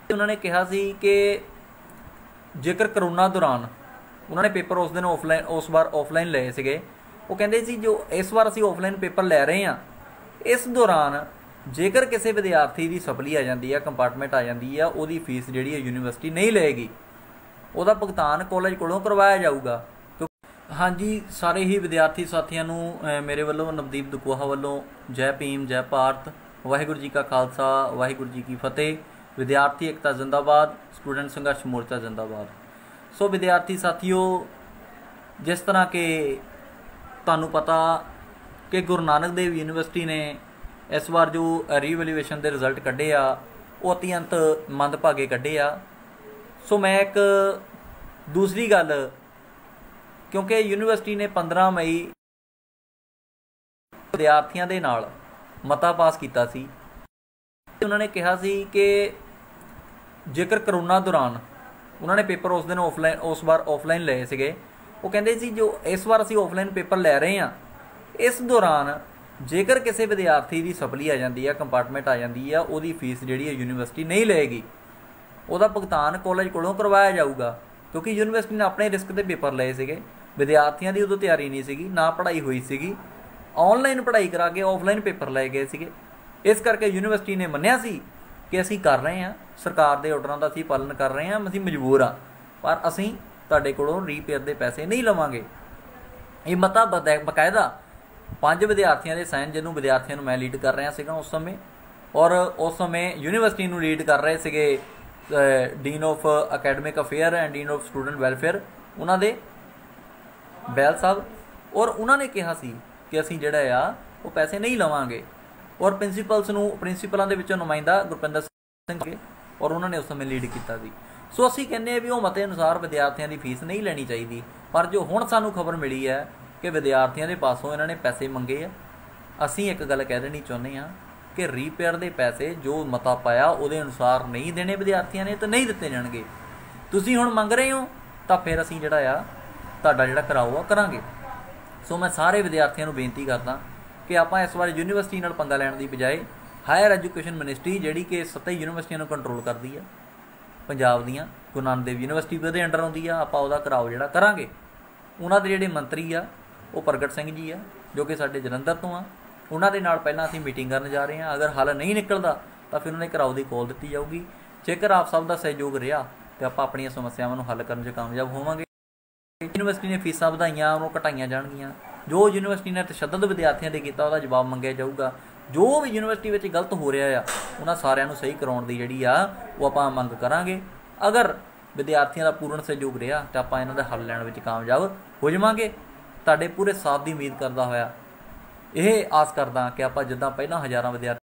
उन्होंने कहा सी कि जेकर करोना दौरान उन्होंने पेपर उस दिन ऑफलाइन उस बार ऑफलाइन लए सीगे, वो कहते सी जो इस बार असीं ऑफलाइन पेपर लै रहे हैं, इस दौरान जेकर किसी विद्यार्थी की सप्ली आ जाती है, कंपार्टमेंट आ जाती है, वो फीस जी यूनीवर्सिटी नहीं लेगी, वह भुगतान कॉलेज कोलों करवाया जाऊगा। हाँ जी, सारे ही विद्यार्थी साथियों नूं मेरे वालों नवदीप दुकुहा वालों जय भीम जय भारत, वाहिगुरू जी का खालसा वाहिगुरू जी की फतेह। विद्यार्थी एकता जिंदाबाद, स्टूडेंट संघर्ष मोर्चा जिंदाबाद। सो विद्यार्थी साथियों, जिस तरह के तुहानूं पता कि गुरु नानक देव यूनीवर्सिटी ने इस बार जो रीवैल्यूएशन के रिजल्ट कढ़े आ वो अत्यंत मंदभागे कढ़े आ। सो मैं एक दूसरी गल, क्योंकि यूनीवर्सिटी ने 15 मई विद्यार्थियों के नाल मता पास किया सी। उन्होंने कहा सी कि जेकर करोना दौरान उन्होंने पेपर उस दिन ऑफलाइन उस बार ऑफलाइन लए सीगे, वो कहते सी जो इस बार असीं ऑफलाइन पेपर लै रहे हैं, इस दौरान जेकर किसी विद्यार्थी की सप्ली आ जाती है, कंपार्टमेंट आ जाती है, वो फीस जी यूनीवर्सिटी नहीं लेगी, वह भुगतान कॉलेज कोलों करवाया जाऊगा। क्योंकि यूनीवर्सिटी ने अपने रिस्क के पेपर लए सीगे, विद्यार्थियों की उदों तैयारी नहीं सी, ना पढ़ाई हुई सी, ऑनलाइन पढ़ाई करा के ऑफलाइन पेपर लै गए थे। इस करके यूनीवर्सिटी ने मन्निया सी कि असीं कर रहे हैं, सरकार के ऑर्डरों का असीं पालन कर रहे हैं, असीं मजबूर हाँ, पर असीं तुहाडे कोलों रीपेयर के पैसे नहीं लवांगे। ये मता बकायदा 5 विद्यार्थियों के साइन, जिन्होंने विद्यार्थियों मैं लीड कर रहा सीगा उस समय, और उस समय यूनीवर्सिटी नूं लीड कर रहे थे dean of academic affair and dean of student welfare, उन्होंने बैल साहब, और उन्होंने कहा सी कि असीं जिहड़ा आ वो पैसे नहीं लवांगे। और प्रिंसीपल्स नूं प्रिंसीपलों के विचों नुमाइंदा गुरपिंदर सिंह, और उन्होंने उस समय लीड किया सी। सो असीं कहने भी वो मते अनुसार विद्यार्थियों की फीस नहीं लैनी चाहिए, पर जो हुण सानूं खबर मिली है कि विद्यार्थियों के पासों इन्होंने पैसे मंगे आ, असीं एक गल कह देनी चाहुंदे हां कि रीपेयर के पैसे जो मता पाया उहदे अनुसार नहीं देने विद्यार्थियों ने, तो नहीं दिते जाणगे। तुसीं हुण मंग रहे हो तो फिर असीं जिहड़ा आ तुहाडा जिहड़ा कराओ करांगे। सो मैं सारे विद्यार्थियों को बेनती करदा कि आपां इस बार यूनीवर्सिटी नाल पंगा लैण दी बजाए हायर एजुकेशन मिनिस्ट्री जिहड़ी कि 7 यूनीवर्सिटियों को कंट्रोल करती है, पंजाब दीआं गुरु नानक देव यूनीवर्सिटी भी उहदे अंडर आउंदी आ, आपां उहदा कराओ जिहड़ा करांगे। उन्हां दे जिहड़े मंत्री आ वो प्रगट सिंह जी आ, जो कि साडे जलंधर तो आ, उन्हां दे नाल पहिलां असीं मीटिंग करन जा रहे हैं। अगर हल नहीं निकलदा तो फिर उन्हें कराओ की कॉल दी जाऊगी। जेकर आप सब का सहयोग रहा तो आप अपनी समस्यावां नूं हल करन 'च कामयाब होवांगे। यूनीवर्सिटी ने फीसां वधाइयां उन्होंने घटाइयां जाणगियां, जो यूनीवर्सिटी ने तशद्दद विद्यार्थियों से किया उसका जवाब मंगया जाऊगा। जो भी यूनीवर्सिटी में गलत हो रहा है उन्होंने सारिਆਂ ਨੂੰ सही कराउण दी जिहड़ी आ वो आपां मंग करांगे। अगर विद्यार्थियों का पूर्ण सहयोग रहा तो आपां इन्हां दा हल लैण विच कामयाब हो जावांगे। तुहाडे पूरे साथ की उम्मीद करदा होया यह आस करदा कि आपां जिद्दां पहिलां हज़ारां विद्यार्थी